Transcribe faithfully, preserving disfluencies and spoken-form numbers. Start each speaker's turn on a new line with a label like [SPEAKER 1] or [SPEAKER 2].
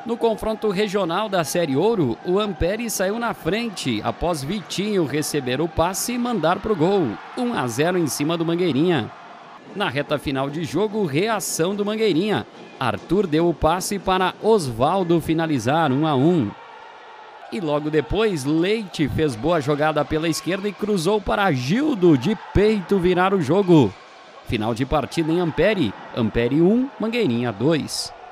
[SPEAKER 1] No confronto regional da Série Ouro, o Ampere saiu na frente após Vitinho receber o passe e mandar pro gol, um a zero em cima do Mangueirinha. Na reta final de jogo, reação do Mangueirinha. Arthur deu o passe para Osvaldo finalizar um a um. E logo depois, Leite fez boa jogada pela esquerda e cruzou para Gildo de peito virar o jogo. Final de partida em Ampere, Ampere um, Mangueirinha dois.